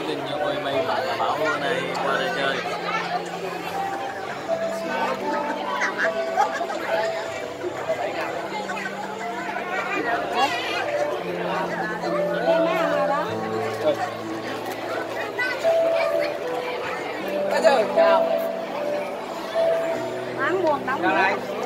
nhắn tin cho cô Amy bảo bữa nay qua đây chơi. Chào. Ăn buồn đóng.